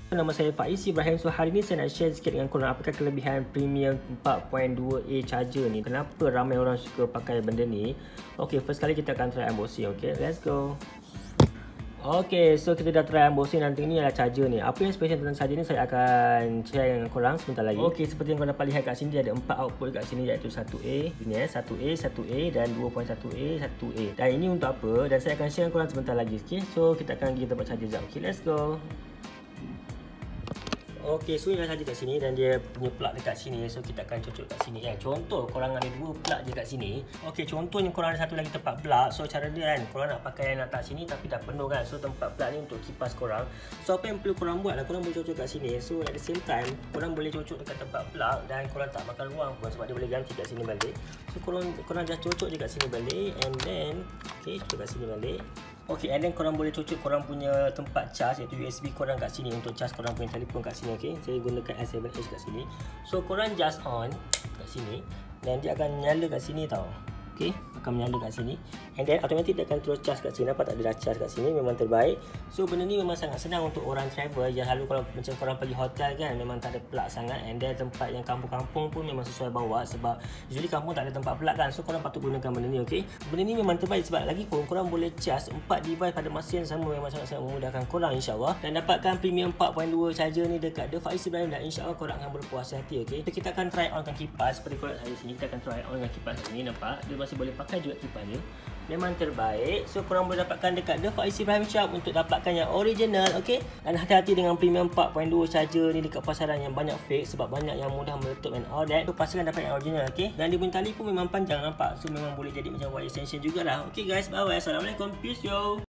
Nama saya Faiz Ibrahim. So hari ni saya nak share sikit dengan korang apakah kelebihan premium 4.2A charger ni. Kenapa ramai orang suka pakai benda ni. Okay, first kali kita akan try unboxing. Okay, let's go. Okay, so kita dah try unboxing. Nanti ni adalah charger ni. Apa yang special tentang charger ni saya akan share dengan korang sebentar lagi. Okay, seperti yang korang dapat lihat kat sini, dia ada 4 output kat sini, iaitu 1A, ini 1A, 1A dan 2.1A, 1A. Dan ini untuk apa? Dan saya akan share dengan korang sebentar lagi. Okay, so kita akan pergi tempat charger jap. Okay, let's go. Okey, so yang saja kat sini dan dia punya plug dekat sini. So kita akan cocok kat sini kan. Contoh korang ada 2 plug je kat sini. Okey, contohnya korang ada satu lagi tempat plug. So cara dia kan, korang nak pakai yang letak sini tapi dah penuh kan. So tempat plug ni untuk kipas korang. So apa yang perlu korang buat lah, korang boleh cocok kat sini. So at the same time, korang boleh cocok dekat tempat plug dan korang tak makan ruang pun sebab dia boleh ganti kat sini balik. So korang just cocok je kat sini balik and then okey, cocok kat sini balik. Okay, and then korang boleh cocok korang punya tempat charge, iaitu USB korang kat sini untuk charge korang punya telefon kat sini. Okay, saya gunakan S7H kat sini. So korang just on kat sini dan dia akan nyala kat sini tau. Okay, akan menyala kat sini and then automatic dia akan terus charge kat sini. Nampak tak, dia dah charge kat sini, memang terbaik. So benda ni memang sangat senang untuk orang travel. Yang selalu kalau macam korang pergi hotel kan, memang tak ada plug sangat. And then tempat yang kampung-kampung pun memang sesuai bawa, sebab usually kampung tak ada tempat plug kan. So korang patut gunakan benda ni. Okay, benda ni memang terbaik sebab lagi pun korang boleh charge 4 device pada masa yang sama. Memang sangat-sangat memudahkan korang, insyaAllah. Dan dapatkan premium 4.2 charger ni dekat The Faiz Ibrahim dan insyaAllah korang akan berpuas hati. Okay, so kita akan try on kan kipas. Seperti korang ada sini, kita akan try on dengan kipas ni. Nampak dia masih boleh pakai juga kipas dia. Memang terbaik. So korang boleh dapatkan dekat The Faiz Ibrahim Shop untuk dapatkan yang original. Okay, dan hati-hati dengan premium 4.2 charger ni dekat pasaran yang banyak fake, sebab banyak yang mudah meletup and all that. So pastikan dapat yang original. Okay, dan dia punya tali pun memang panjang, nampak. So memang boleh jadi macam wire extension jugalah. Okay guys, bye bye. Assalamualaikum. Peace yo.